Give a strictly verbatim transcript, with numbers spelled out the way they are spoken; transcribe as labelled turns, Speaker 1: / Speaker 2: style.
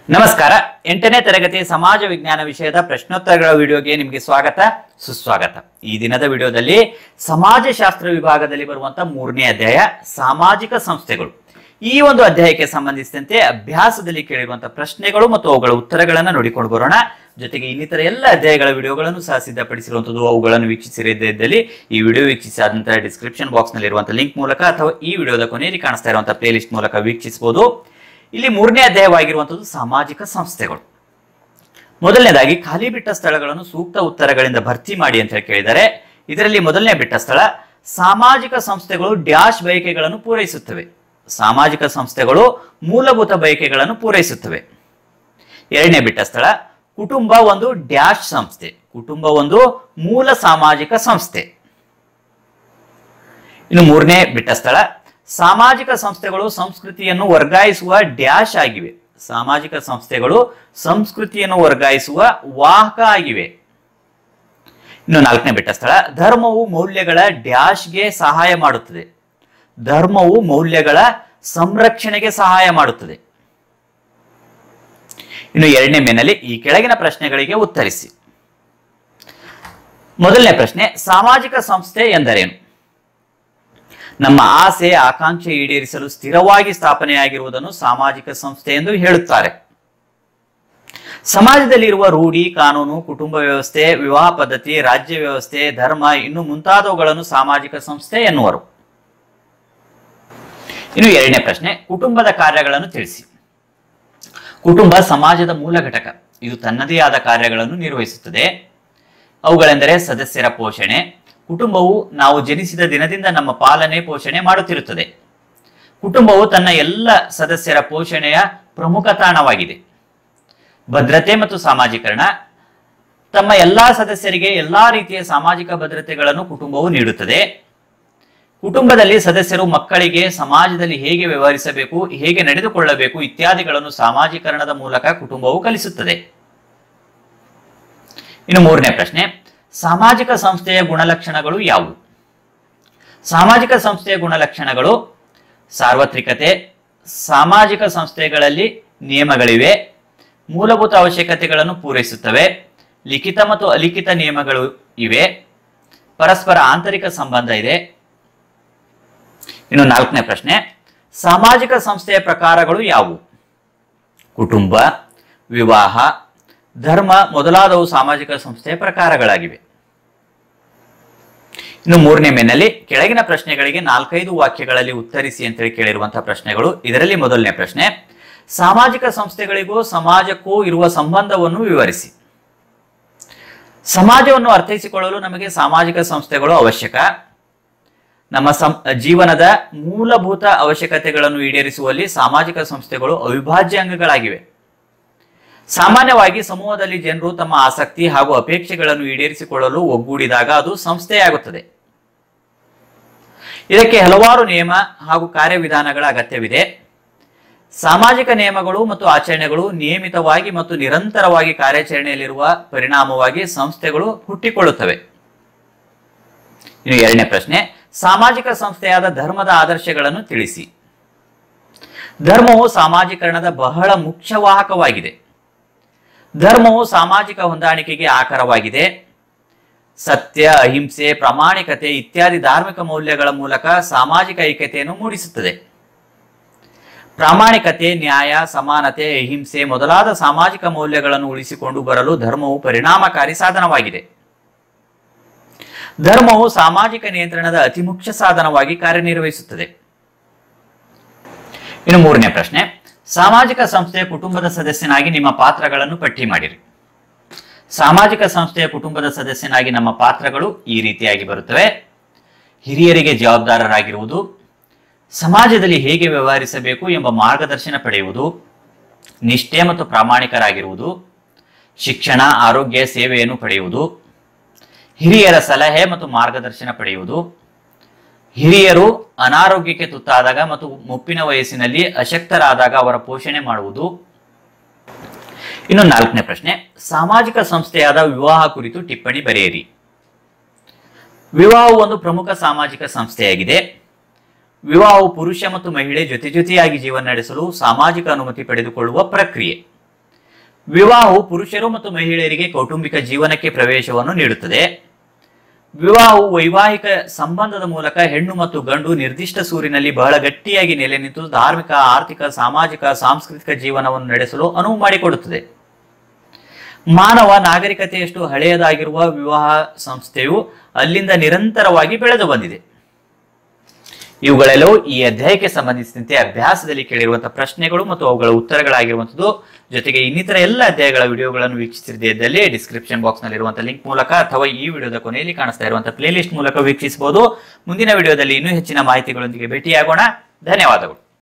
Speaker 1: ನಮಸ್ಕಾರ. ಎಂಟನೇ ತರಗತಿ ಸಮಾಜ ವಿಜ್ಞಾನ ವಿಷಯದ ಪ್ರಶ್ನೋತ್ತರಗಳ ವಿಡಿಯೋಗೆ ನಿಮಗೆ ಸ್ವಾಗತ ಸುಸ್ವಾಗತ. ಈ ದಿನದ ವಿಡಿಯೋದಲ್ಲಿ ಸಮಾಜಶಾಸ್ತ್ರ ವಿಭಾಗದಲ್ಲಿ ಬರುವಂತಹ ಮೂರನೇ ಅಧ್ಯಾಯ ಸಾಮಾಜಿಕ ಸಂಸ್ಥೆಗಳು. ಈ ಒಂದು ಅಧ್ಯಾಯಕ್ಕೆ ಸಂಬಂಧಿಸಿದಂತೆ ಅಭ್ಯಾಸದಲ್ಲಿ ಕೇಳಿರುವಂತಹ ಪ್ರಶ್ನೆಗಳು ಮತ್ತು ಅವುಗಳ ಉತ್ತರಗಳನ್ನು ನೋಡಿಕೊಂಡು ಬರೋಣ. ಜೊತೆಗೆ ಇನ್ನಿತರ ಎಲ್ಲ ಅಧ್ಯಾಯಗಳ ವಿಡಿಯೋಗಳನ್ನು ಸಹ ಸಿದ್ಧಪಡಿಸಿರುವಂತದ್ದು, ಅವುಗಳನ್ನು ವೀಕ್ಷಿಸಿರದಿದ್ದಲ್ಲಿ ಈ ವಿಡಿಯೋ ವೀಕ್ಷಿಸಿದ ನಂತರ ಡಿಸ್ಕ್ರಿಪ್ಷನ್ ಬಾಕ್ಸ್ ನಲ್ಲಿ ಇರುವಂತಹ ಲಿಂಕ್ ಮೂಲಕ ಅಥವಾ ಈ ವಿಡಿಯೋದ ಕೊನೆಯಲ್ಲಿ ಕಾಣಿಸ್ತಾ ಇರುವಂತಹ ಪ್ಲೇ ಲಿಸ್ಟ್ ಮೂಲಕ ವೀಕ್ಷಿಸಬಹುದು. ಇಲ್ಲಿ ಮೂರನೇ ಅಧ್ಯಾಯವಾಗಿರುವಂತದ್ದು ಸಾಮಾಜಿಕ ಸಂಸ್ಥೆಗಳು. ಮೊದಲನೇದಾಗಿ ಖಾಲಿ ಬಿಟ್ಟ ಸ್ಥಳಗಳನ್ನು ಸೂಕ್ತ ಉತ್ತರಗಳಿಂದ ಭರ್ತಿ ಮಾಡಿ ಅಂತ ಹೇಳಿ ಕೇಳಿದರೆ, ಇದರಲ್ಲಿ ಮೊದಲನೇ ಬಿಟ್ಟ ಸ್ಥಳ ಸಾಮಾಜಿಕ ಸಂಸ್ಥೆಗಳು ಡ್ಯಾಶ್ ಬಯಕೆಗಳನ್ನು ಪೂರೈಸುತ್ತವೆ. ಸಾಮಾಜಿಕ ಸಂಸ್ಥೆಗಳು ಮೂಲಭೂತ ಬಯಕೆಗಳನ್ನು ಪೂರೈಸುತ್ತವೆ. ಎರಡನೇ ಬಿಟ್ಟ ಸ್ಥಳ ಕುಟುಂಬ ಒಂದು ಡ್ಯಾಶ್ ಸಂಸ್ಥೆ. ಕುಟುಂಬ ಒಂದು ಮೂಲ ಸಾಮಾಜಿಕ ಸಂಸ್ಥೆ. ಇನ್ನು ಮೂರನೇ ಬಿಟ್ಟ ಸ್ಥಳ ಸಾಮಾಜಿಕ ಸಂಸ್ಥೆಗಳು ಸಂಸ್ಕೃತಿಯನ್ನು ವರ್ಗಾಯಿಸುವ ಡ್ಯಾಶ್ ಆಗಿವೆ. ಸಾಮಾಜಿಕ ಸಂಸ್ಥೆಗಳು ಸಂಸ್ಕೃತಿಯನ್ನು ವರ್ಗಾಯಿಸುವ ವಾಹಕ ಆಗಿವೆ. ಇನ್ನು ನಾಲ್ಕನೇ ಬಿಟ್ಟ ಸ್ಥಳ ಧರ್ಮವು ಮೌಲ್ಯಗಳ ಡ್ಯಾಶ್ಗೆ ಸಹಾಯ ಮಾಡುತ್ತದೆ. ಧರ್ಮವು ಮೌಲ್ಯಗಳ ಸಂರಕ್ಷಣೆಗೆ ಸಹಾಯ ಮಾಡುತ್ತದೆ. ಇನ್ನು ಎರಡನೇ ಮೇನಲ್ಲಿ ಈ ಕೆಳಗಿನ ಪ್ರಶ್ನೆಗಳಿಗೆ ಉತ್ತರಿಸಿ. ಮೊದಲನೇ ಪ್ರಶ್ನೆ, ಸಾಮಾಜಿಕ ಸಂಸ್ಥೆ ಎಂದರೇನು? ನಮ್ಮ ಆಸೆ ಆಕಾಂಕ್ಷೆ ಈಡೇರಿಸಲು ಸ್ಥಿರವಾಗಿ ಸ್ಥಾಪನೆಯಾಗಿರುವುದನ್ನು ಸಾಮಾಜಿಕ ಸಂಸ್ಥೆ ಎಂದು ಹೇಳುತ್ತಾರೆ. ಸಮಾಜದಲ್ಲಿ ಇರುವ ರೂಢಿ, ಕಾನೂನು, ಕುಟುಂಬ ವ್ಯವಸ್ಥೆ, ವಿವಾಹ ಪದ್ಧತಿ, ರಾಜ್ಯ ವ್ಯವಸ್ಥೆ, ಧರ್ಮ ಇನ್ನು ಮುಂತಾದವುಗಳನ್ನು ಸಾಮಾಜಿಕ ಸಂಸ್ಥೆ ಎನ್ನುವರು. ಇನ್ನು ಎರಡನೇ ಪ್ರಶ್ನೆ, ಕುಟುಂಬದ ಕಾರ್ಯಗಳನ್ನು ತಿಳಿಸಿ. ಕುಟುಂಬ ಸಮಾಜದ ಮೂಲ ಘಟಕ. ಇದು ತನ್ನದೇ ಆದ ಕಾರ್ಯಗಳನ್ನು ನಿರ್ವಹಿಸುತ್ತದೆ. ಅವುಗಳೆಂದರೆ ಸದಸ್ಯರ ಪೋಷಣೆ. ಕುಟುಂಬವು ನಾವು ಜನಿಸಿದ ದಿನದಿಂದ ನಮ್ಮ ಪಾಲನೆ ಪೋಷಣೆ ಮಾಡುತ್ತಿರುತ್ತದೆ. ಕುಟುಂಬವು ತನ್ನ ಎಲ್ಲ ಸದಸ್ಯರ ಪೋಷಣೆಯ ಪ್ರಮುಖ ತಾಣವಾಗಿದೆ. ಭದ್ರತೆ ಮತ್ತು ಸಾಮಾಜೀಕರಣ. ತಮ್ಮ ಎಲ್ಲಾ ಸದಸ್ಯರಿಗೆ ಎಲ್ಲಾ ರೀತಿಯ ಸಾಮಾಜಿಕ ಭದ್ರತೆಗಳನ್ನು ಕುಟುಂಬವು ನೀಡುತ್ತದೆ. ಕುಟುಂಬದಲ್ಲಿ ಸದಸ್ಯರು ಮಕ್ಕಳಿಗೆ ಸಮಾಜದಲ್ಲಿ ಹೇಗೆ ವ್ಯವಹರಿಸಬೇಕು, ಹೇಗೆ ನಡೆದುಕೊಳ್ಳಬೇಕು ಇತ್ಯಾದಿಗಳನ್ನು ಸಾಮಾಜೀಕರಣದ ಮೂಲಕ ಕುಟುಂಬವು ಕಲಿಸುತ್ತದೆ. ಇನ್ನು ಮೂರನೇ ಪ್ರಶ್ನೆ, ಸಾಮಾಜಿಕ ಸಂಸ್ಥೆಯ ಗುಣಲಕ್ಷಣಗಳು ಯಾವುವು? ಸಾಮಾಜಿಕ ಸಂಸ್ಥೆಯ ಗುಣಲಕ್ಷಣಗಳು ಸಾರ್ವತ್ರಿಕತೆ. ಸಾಮಾಜಿಕ ಸಂಸ್ಥೆಗಳಲ್ಲಿ ನಿಯಮಗಳಿವೆ. ಮೂಲಭೂತ ಅವಶ್ಯಕತೆಗಳನ್ನು ಪೂರೈಸುತ್ತವೆ. ಲಿಖಿತ ಮತ್ತು ಅಲಿಖಿತ ನಿಯಮಗಳು ಇವೆ. ಪರಸ್ಪರ ಆಂತರಿಕ ಸಂಬಂಧ ಇದೆ. ಇನ್ನು ನಾಲ್ಕನೇ ಪ್ರಶ್ನೆ, ಸಾಮಾಜಿಕ ಸಂಸ್ಥೆಯ ಪ್ರಕಾರಗಳು ಯಾವುವು? ಕುಟುಂಬ, ವಿವಾಹ, ಧರ್ಮ ಮೊದಲಾದವು ಸಾಮಾಜಿಕ ಸಂಸ್ಥೆಯ ಪ್ರಕಾರಗಳಾಗಿವೆ. ಇನ್ನು ಮೂರನೇ ಮೇನಲ್ಲಿ ಕೆಳಗಿನ ಪ್ರಶ್ನೆಗಳಿಗೆ ನಾಲ್ಕೈದು ವಾಕ್ಯಗಳಲ್ಲಿ ಉತ್ತರಿಸಿ ಅಂತೇಳಿ ಕೇಳಿರುವಂತಹ ಪ್ರಶ್ನೆಗಳು. ಇದರಲ್ಲಿ ಮೊದಲನೇ ಪ್ರಶ್ನೆ, ಸಾಮಾಜಿಕ ಸಂಸ್ಥೆಗಳಿಗೂ ಸಮಾಜಕ್ಕೂ ಇರುವ ಸಂಬಂಧವನ್ನು ವಿವರಿಸಿ. ಸಮಾಜವನ್ನು ಅರ್ಥೈಸಿಕೊಳ್ಳಲು ನಮಗೆ ಸಾಮಾಜಿಕ ಸಂಸ್ಥೆಗಳು ಅವಶ್ಯಕ. ನಮ್ಮ ಸಂ ಜೀವನದ ಮೂಲಭೂತ ಅವಶ್ಯಕತೆಗಳನ್ನು ಈಡೇರಿಸುವಲ್ಲಿ ಸಾಮಾಜಿಕ ಸಂಸ್ಥೆಗಳು ಅವಿಭಾಜ್ಯ ಅಂಗಗಳಾಗಿವೆ. ಸಾಮಾನ್ಯವಾಗಿ ಸಮೂಹದಲ್ಲಿ ಜನರು ತಮ್ಮ ಆಸಕ್ತಿ ಹಾಗೂ ಅಪೇಕ್ಷೆಗಳನ್ನು ಈಡೇರಿಸಿಕೊಳ್ಳಲು ಒಗ್ಗೂಡಿದಾಗ ಅದು ಸಂಸ್ಥೆಯಾಗುತ್ತದೆ. ಇದಕ್ಕೆ ಹಲವಾರು ನಿಯಮ ಹಾಗೂ ಕಾರ್ಯವಿಧಾನಗಳ ಅಗತ್ಯವಿದೆ. ಸಾಮಾಜಿಕ ನಿಯಮಗಳು ಮತ್ತು ಆಚರಣೆಗಳು ನಿಯಮಿತವಾಗಿ ಮತ್ತು ನಿರಂತರವಾಗಿ ಕಾರ್ಯಾಚರಣೆಯಲ್ಲಿರುವ ಪರಿಣಾಮವಾಗಿ ಸಂಸ್ಥೆಗಳು ಹುಟ್ಟಿಕೊಳ್ಳುತ್ತವೆ. ಇನ್ನು ಎರಡನೇ ಪ್ರಶ್ನೆ, ಸಾಮಾಜಿಕ ಸಂಸ್ಥೆಯಾದ ಧರ್ಮದ ಆದರ್ಶಗಳನ್ನು ತಿಳಿಸಿ. ಧರ್ಮವು ಸಾಮಾಜೀಕರಣದ ಬಹಳ ಮುಖ್ಯ ವಾಹಕವಾಗಿದೆ. ಧರ್ಮವು ಸಾಮಾಜಿಕ ಹೊಂದಾಣಿಕೆಗೆ ಆಕರವಾಗಿದೆ. ಸತ್ಯ, ಅಹಿಂಸೆ, ಪ್ರಾಮಾಣಿಕತೆ ಇತ್ಯಾದಿ ಧಾರ್ಮಿಕ ಮೌಲ್ಯಗಳ ಮೂಲಕ ಸಾಮಾಜಿಕ ಐಕ್ಯತೆಯನ್ನು ಮೂಡಿಸುತ್ತದೆ. ಪ್ರಾಮಾಣಿಕತೆ, ನ್ಯಾಯ, ಸಮಾನತೆ, ಅಹಿಂಸೆ ಮೊದಲಾದ ಸಾಮಾಜಿಕ ಮೌಲ್ಯಗಳನ್ನು ಉಳಿಸಿಕೊಂಡು ಬರಲು ಧರ್ಮವು ಪರಿಣಾಮಕಾರಿ ಸಾಧನವಾಗಿದೆ. ಧರ್ಮವು ಸಾಮಾಜಿಕ ನಿಯಂತ್ರಣದ ಅತಿ ಮುಖ್ಯ ಸಾಧನವಾಗಿ ಕಾರ್ಯನಿರ್ವಹಿಸುತ್ತದೆ. ಇನ್ನು ಮೂರನೇ ಪ್ರಶ್ನೆ, ಸಾಮಾಜಿಕ ಸಂಸ್ಥೆಯ ಕುಟುಂಬದ ಸದಸ್ಯನಾಗಿ ನಿಮ್ಮ ಪಾತ್ರಗಳನ್ನು ಪಟ್ಟಿ ಮಾಡಿರಿ. ಸಾಮಾಜಿಕ ಸಂಸ್ಥೆಯ ಕುಟುಂಬದ ಸದಸ್ಯನಾಗಿ ನಮ್ಮ ಪಾತ್ರಗಳು ಈ ರೀತಿಯಾಗಿ ಬರುತ್ತವೆ. ಹಿರಿಯರಿಗೆ ಜವಾಬ್ದಾರರಾಗಿರುವುದು, ಸಮಾಜದಲ್ಲಿ ಹೇಗೆ ವ್ಯವಹರಿಸಬೇಕು ಎಂಬ ಮಾರ್ಗದರ್ಶನ ಪಡೆಯುವುದು, ನಿಷ್ಠೆ ಮತ್ತು ಪ್ರಾಮಾಣಿಕರಾಗಿರುವುದು, ಶಿಕ್ಷಣ, ಆರೋಗ್ಯ ಸೇವೆಯನ್ನು ಪಡೆಯುವುದು, ಹಿರಿಯರ ಸಲಹೆ ಮತ್ತು ಮಾರ್ಗದರ್ಶನ ಪಡೆಯುವುದು, ಹಿರಿಯರು ಅನಾರೋಗ್ಯಕ್ಕೆ ತುತ್ತಾದಾಗ ಮತ್ತು ಮುಪ್ಪಿನ ವಯಸ್ಸಿನಲ್ಲಿ ಅಶಕ್ತರಾದಾಗ ಅವರ ಪೋಷಣೆ ಮಾಡುವುದು. ಇನ್ನು ನಾಲ್ಕನೇ ಪ್ರಶ್ನೆ, ಸಾಮಾಜಿಕ ಸಂಸ್ಥೆಯಾದ ವಿವಾಹ ಕುರಿತು ಟಿಪ್ಪಣಿ ಬರೆಯಿರಿ. ವಿವಾಹವು ಒಂದು ಪ್ರಮುಖ ಸಾಮಾಜಿಕ ಸಂಸ್ಥೆಯಾಗಿದೆ. ವಿವಾಹವು ಪುರುಷ ಮತ್ತು ಮಹಿಳೆ ಜೊತೆ ಜೊತೆಯಾಗಿ ಜೀವನ ನಡೆಸಲು ಸಾಮಾಜಿಕ ಅನುಮತಿ ಪಡೆದುಕೊಳ್ಳುವ ಪ್ರಕ್ರಿಯೆ. ವಿವಾಹವು ಪುರುಷರು ಮತ್ತು ಮಹಿಳೆಯರಿಗೆ ಕೌಟುಂಬಿಕ ಜೀವನಕ್ಕೆ ಪ್ರವೇಶವನ್ನು ನೀಡುತ್ತದೆ. ವಿವಾಹವು ವೈವಾಹಿಕ ಸಂಬಂಧದ ಮೂಲಕ ಹೆಣ್ಣು ಮತ್ತು ಗಂಡು ನಿರ್ದಿಷ್ಟ ಸೂರಿನಲ್ಲಿ ಬಹಳ ಗಟ್ಟಿಯಾಗಿ ನೆಲೆ ನಿಂತು ಧಾರ್ಮಿಕ, ಆರ್ಥಿಕ, ಸಾಮಾಜಿಕ, ಸಾಂಸ್ಕೃತಿಕ ಜೀವನವನ್ನು ನಡೆಸಲು ಅನುವು ಮಾಡಿಕೊಡುತ್ತದೆ. ಮಾನವ ನಾಗರಿಕತೆಯಷ್ಟು ಹಳೆಯದಾಗಿರುವ ವಿವಾಹ ಸಂಸ್ಥೆಯು ಅಲ್ಲಿಂದ ನಿರಂತರವಾಗಿ ಬೆಳೆದು ಬಂದಿದೆ. ಇವುಗಳೆಲ್ಲವೂ ಈ ಅಧ್ಯಾಯಕ್ಕೆ ಸಂಬಂಧಿಸಿದಂತೆ ಅಭ್ಯಾಸದಲ್ಲಿ ಕೇಳಿರುವಂತಹ ಪ್ರಶ್ನೆಗಳು ಮತ್ತು ಅವುಗಳ ಉತ್ತರಗಳಾಗಿರುವಂಥದ್ದು. ಜೊತೆಗೆ ಇನ್ನಿತರ ಎಲ್ಲ ಅಧ್ಯಾಯಗಳ ವಿಡಿಯೋಗಳನ್ನು ವೀಕ್ಷಿಸಿರದೇ ಇದ್ದಲ್ಲಿ ಡಿಸ್ಕ್ರಿಪ್ಷನ್ ಬಾಕ್ಸ್ ನಲ್ಲಿರುವಂತಹ ಲಿಂಕ್ ಮೂಲಕ ಅಥವಾ ಈ ವಿಡಿಯೋದ ಕೊನೆಯಲ್ಲಿ ಕಾಣಿಸ್ತಾ ಇರುವಂತಹ ಪ್ಲೇ ಲಿಸ್ಟ್ ಮೂಲಕ ವೀಕ್ಷಿಸಬಹುದು. ಮುಂದಿನ ವಿಡಿಯೋದಲ್ಲಿ ಇನ್ನೂ ಹೆಚ್ಚಿನ ಮಾಹಿತಿಗಳೊಂದಿಗೆ ಭೇಟಿಯಾಗೋಣ. ಧನ್ಯವಾದಗಳು.